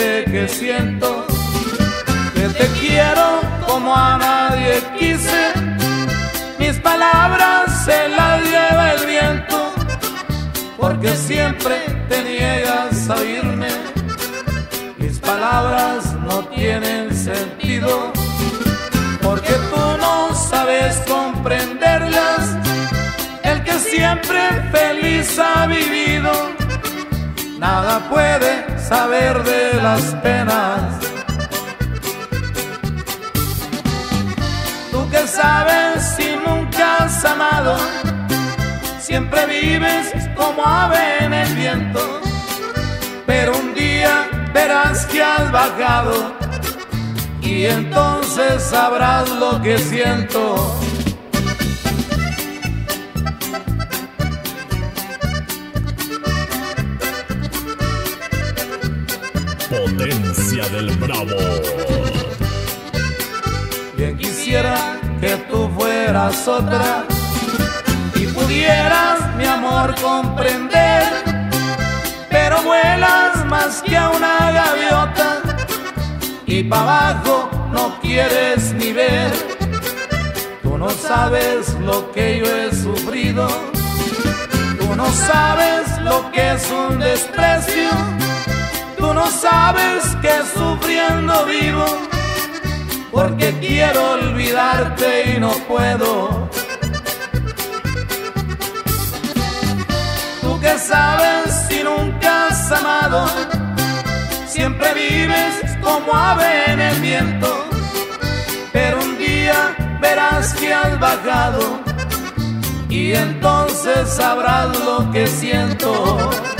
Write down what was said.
diré que siento que te quiero como a nadie quise. Mis palabras se las lleva el viento, porque siempre te niegas a oírme. Mis palabras no tienen sentido, porque tú no sabes comprenderlas. El que siempre feliz ha vivido, nada puede saber de las penas. Tú que sabes si nunca has amado, siempre vives como ave en el viento. Pero un día verás que has bajado y entonces sabrás lo que siento. Potencia del Bravo. Bien quisiera que tú fueras otra y pudieras, mi amor, comprender, pero vuelas más que a una gaviota y pa' abajo no quieres ni ver. Tú no sabes lo que yo he sufrido, tú no sabes lo que es un desprecio, tú no sabes que sufriendo vivo, porque quiero olvidarte y no puedo. Tú que sabes si nunca has amado, siempre vives como ave en el viento, pero un día verás que has bajado y entonces sabrás lo que siento.